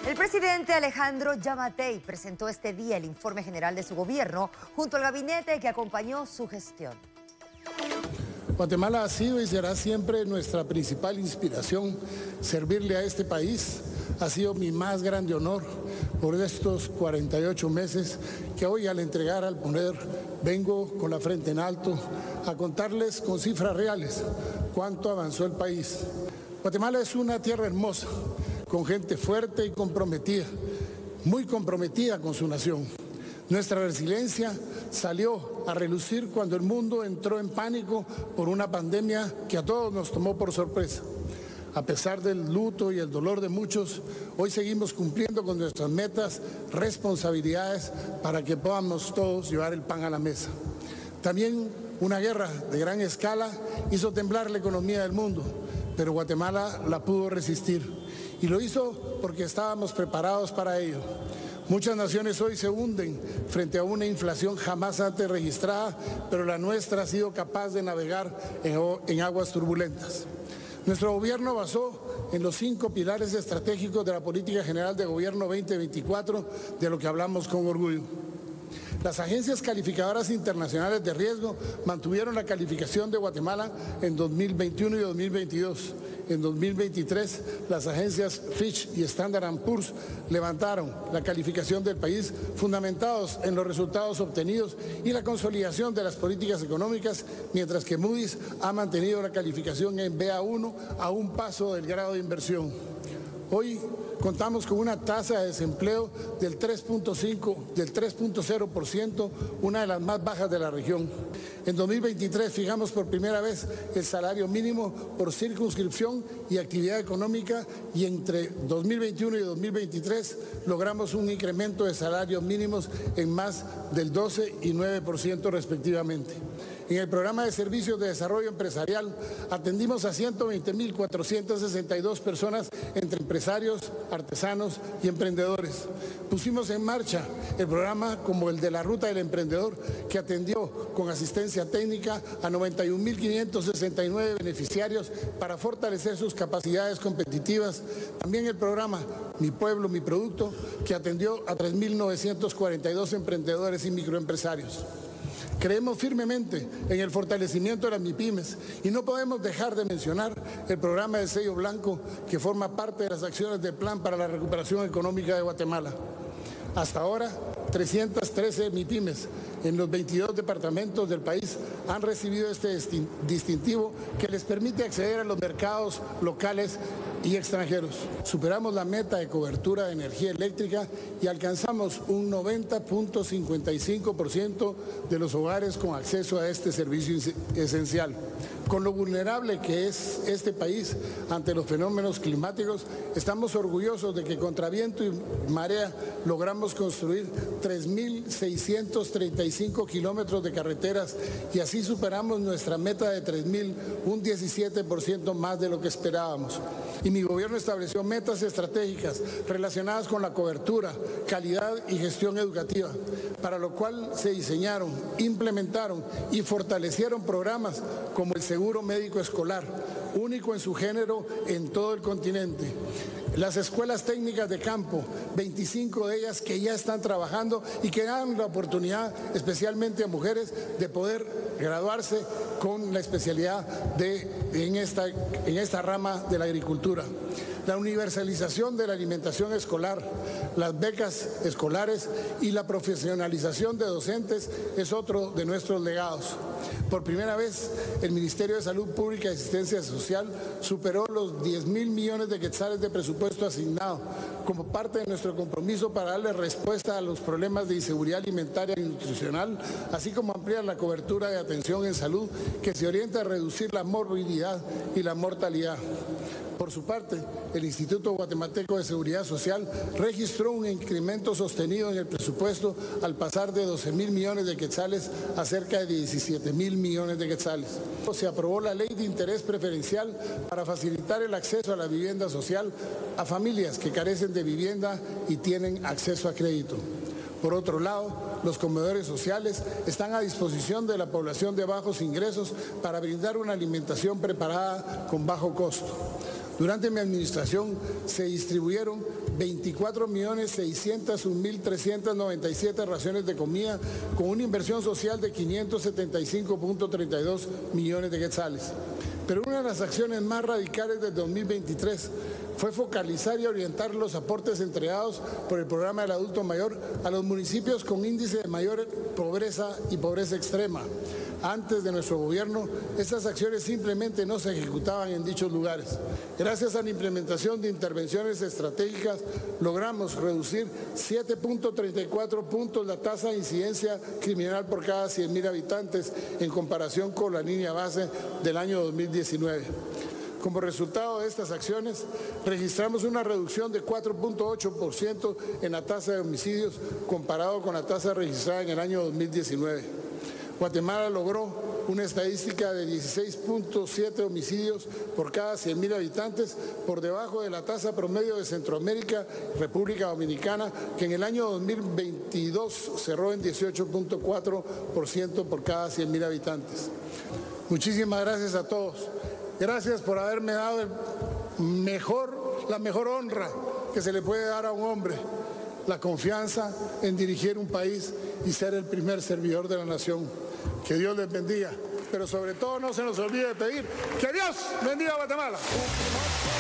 El presidente Alejandro Yamatei presentó este día el informe general de su gobierno junto al gabinete que acompañó su gestión. Guatemala ha sido y será siempre nuestra principal inspiración. Servirle a este país ha sido mi más grande honor por estos 48 meses que hoy, al entregar al poder, vengo con la frente en alto a contarles con cifras reales cuánto avanzó el país. Guatemala es una tierra hermosa, con gente fuerte y comprometida, muy comprometida con su nación. Nuestra resiliencia salió a relucir cuando el mundo entró en pánico por una pandemia que a todos nos tomó por sorpresa. A pesar del luto y el dolor de muchos, hoy seguimos cumpliendo con nuestras metas, responsabilidades para que podamos todos llevar el pan a la mesa. También una guerra de gran escala hizo temblar la economía del mundo, pero Guatemala la pudo resistir. Y lo hizo porque estábamos preparados para ello. Muchas naciones hoy se hunden frente a una inflación jamás antes registrada, pero la nuestra ha sido capaz de navegar en aguas turbulentas. Nuestro gobierno basó en los 5 pilares estratégicos de la Política General de Gobierno 2024, de lo que hablamos con orgullo. Las agencias calificadoras internacionales de riesgo mantuvieron la calificación de Guatemala en 2021 y 2022. En 2023, las agencias Fitch y Standard & Poor's levantaron la calificación del país fundamentados en los resultados obtenidos y la consolidación de las políticas económicas, mientras que Moody's ha mantenido la calificación en BA1 a un paso del grado de inversión. Hoy contamos con una tasa de desempleo del 3.0%, una de las más bajas de la región. En 2023 fijamos por primera vez el salario mínimo por circunscripción y actividad económica, y entre 2021 y 2023 logramos un incremento de salarios mínimos en más del 12 y 9% respectivamente. En el programa de servicios de desarrollo empresarial atendimos a 120.462 personas entre empresarios, artesanos y emprendedores. Pusimos en marcha el programa como el de la Ruta del Emprendedor, que atendió con asistencia técnica a 91.569 beneficiarios para fortalecer sus capacidades competitivas. También el programa Mi Pueblo, Mi Producto, que atendió a 3.942 emprendedores y microempresarios. Creemos firmemente en el fortalecimiento de las MIPYMES y no podemos dejar de mencionar el programa de sello blanco, que forma parte de las acciones del Plan para la Recuperación Económica de Guatemala. Hasta ahora, 313 MIPYMES en los 22 departamentos del país han recibido este distintivo que les permite acceder a los mercados locales y extranjeros. Superamos la meta de cobertura de energía eléctrica y alcanzamos un 90.55% de los hogares con acceso a este servicio esencial. Con lo vulnerable que es este país ante los fenómenos climáticos, estamos orgullosos de que contra viento y marea logramos construir 3.635 kilómetros de carreteras y así superamos nuestra meta de 3.000, un 17% más de lo que esperábamos. Y mi gobierno estableció metas estratégicas relacionadas con la cobertura, calidad y gestión educativa, para lo cual se diseñaron, implementaron y fortalecieron programas como el Seguro Médico Escolar, único en su género en todo el continente. Las escuelas técnicas de campo, 25 de ellas que ya están trabajando y que dan la oportunidad, especialmente a mujeres, de poder graduarse con la especialidad en esta rama de la agricultura. La universalización de la alimentación escolar, las becas escolares y la profesionalización de docentes es otro de nuestros legados. Por primera vez, el Ministerio de Salud Pública y Asistencia Social superó los 10.000 millones de quetzales de presupuesto asignado, como parte de nuestro compromiso para darle respuesta a los problemas de inseguridad alimentaria y nutricional, así como ampliar la cobertura de atención en salud que se orienta a reducir la morbilidad y la mortalidad. Por su parte, el Instituto Guatemalteco de Seguridad Social registró un incremento sostenido en el presupuesto al pasar de 12.000 millones de quetzales a cerca de 17.000 millones de quetzales. Se aprobó la Ley de Interés Preferencial para facilitar el acceso a la vivienda social a familias que carecen de vivienda y tienen acceso a crédito. Por otro lado, los comedores sociales están a disposición de la población de bajos ingresos para brindar una alimentación preparada con bajo costo. Durante mi administración se distribuyeron 24.601.397 raciones de comida con una inversión social de 575.32 millones de quetzales. Pero una de las acciones más radicales del 2023 fue focalizar y orientar los aportes entregados por el programa del adulto mayor a los municipios con índice de mayor pobreza y pobreza extrema. Antes de nuestro gobierno, estas acciones simplemente no se ejecutaban en dichos lugares. Gracias a la implementación de intervenciones estratégicas, logramos reducir 7.34 puntos la tasa de incidencia criminal por cada 100.000 habitantes en comparación con la línea base del año 2019. Como resultado de estas acciones, registramos una reducción de 4.8% en la tasa de homicidios comparado con la tasa registrada en el año 2019. Guatemala logró una estadística de 16.7 homicidios por cada 100.000 habitantes, por debajo de la tasa promedio de Centroamérica y República Dominicana, que en el año 2022 cerró en 18.4% por cada 100.000 habitantes. Muchísimas gracias a todos. Gracias por haberme dado la mejor honra que se le puede dar a un hombre, la confianza en dirigir un país y ser el primer servidor de la nación. Que Dios les bendiga, pero sobre todo no se nos olvide de pedir que Dios bendiga a Guatemala.